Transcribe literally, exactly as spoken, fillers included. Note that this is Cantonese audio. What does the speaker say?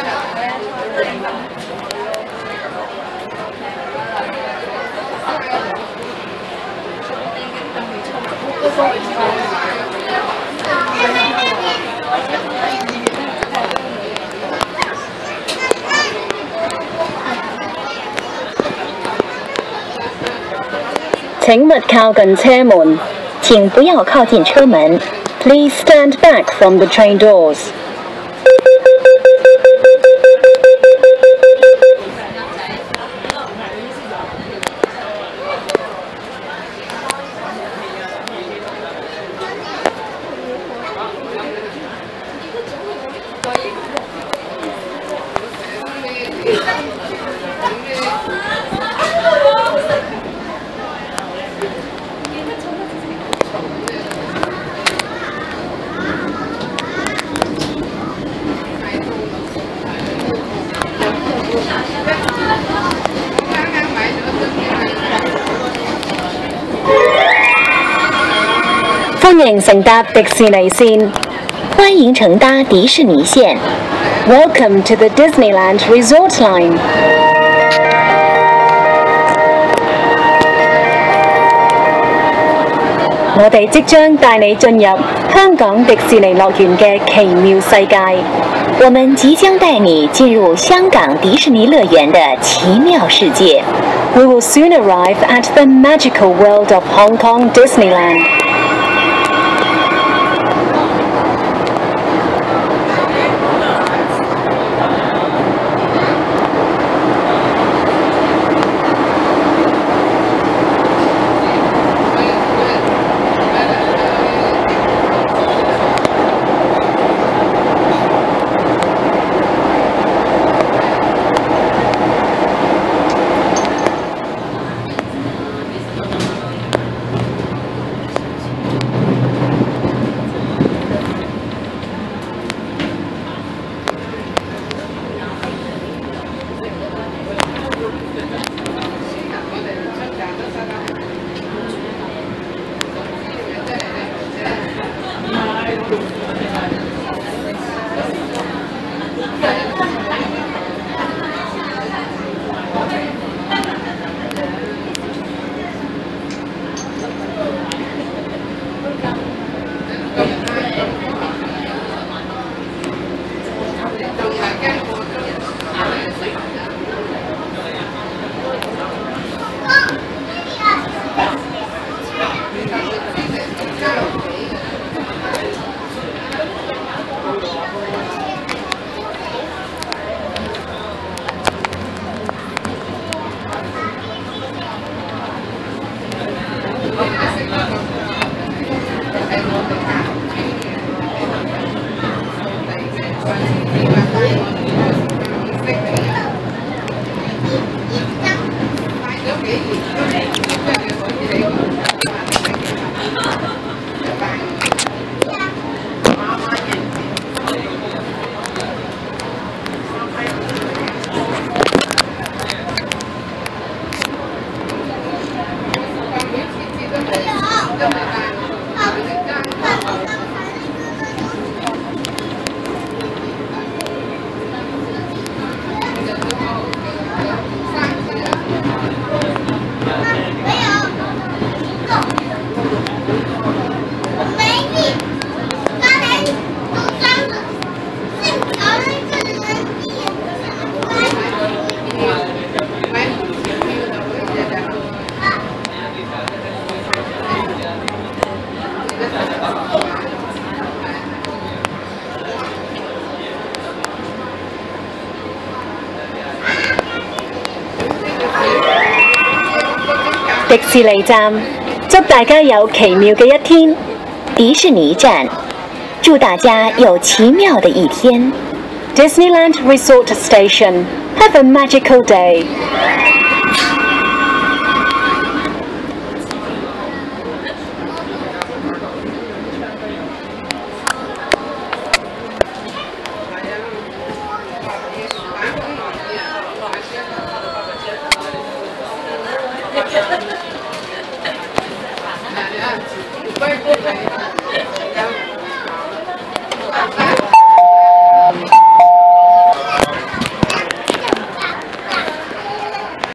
請勿靠近車門，請不要靠近車門。Please stand back from the train doors. 歡迎乘搭迪士尼線，歡迎乘搭迪士尼線。Welcome to the Disneyland Resort Line. 我哋即將帶你進入香港迪士尼樂園嘅奇妙世界。我們即將帶你進入香港迪士尼樂園的奇妙世界。We will soon arrive at the magical world of Hong Kong Disneyland. 迪士尼站，祝大家有奇妙嘅一天。迪士尼站，祝大家有奇妙的一天。Disneyland Resort Station, have a magical day. 拜拜。